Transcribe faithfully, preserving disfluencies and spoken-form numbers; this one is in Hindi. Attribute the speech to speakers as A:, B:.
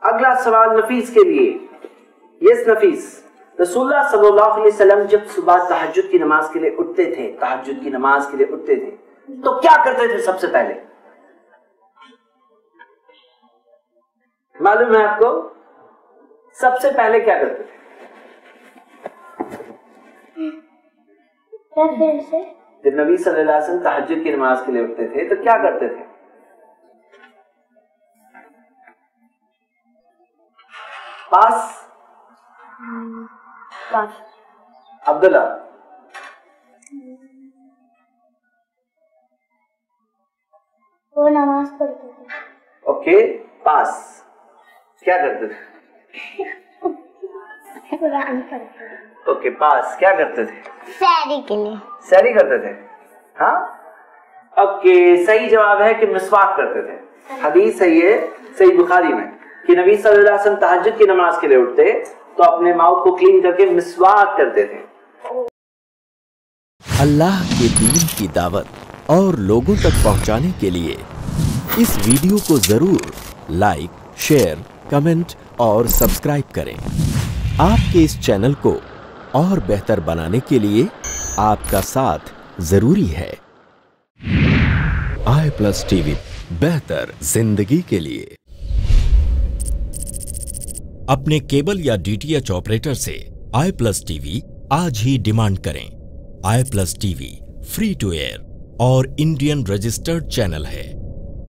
A: अगला सवाल नफीस के लिए। यस नफीस, रसूलुल्लाह सल्लल्लाहु अलैहि वसल्लम जब सुबह तहज्जुद की नमाज के लिए उठते थे, तहज्जुद की नमाज के लिए उठते थे तो क्या करते थे? सबसे पहले मालूम है आपको? सबसे पहले क्या करते थे? जब नबी सल्लल्लाहु अलैहि वसल्लम तहज्जुद की नमाज के लिए उठते थे तो क्या करते थे? पास
B: पास
A: अब्दुल्ला,
B: वो नमाज पढ़ते थे।
A: ओके, पास क्या करते थे?
B: कुरान पढ़ते थे।
A: ओके, पास क्या करते थे?
B: सैरी के लिए
A: सैरी करते थे। हाँ, ओके, सही जवाब है कि मिसवाक करते थे। हदीस है ये सही बुखारी में कि नबी सल्लल्लाहु अलैहि वसल्लम तहज्जुद की नमाज के लिए उठते तो अपने माउथ को क्लीन करके मिसवाक करते थे।
C: अल्लाह के दीन की दावत और लोगों तक पहुंचाने के लिए इस वीडियो को जरूर लाइक, शेयर, कमेंट और सब्सक्राइब करें। आपके इस चैनल को और बेहतर बनाने के लिए आपका साथ जरूरी है। आई प्लस टीवी, बेहतर जिंदगी के लिए। अपने केबल या डीटीएच ऑपरेटर से आई प्लस टीवी आज ही डिमांड करें। I plus TV free to air और इंडियन रजिस्टर्ड चैनल है।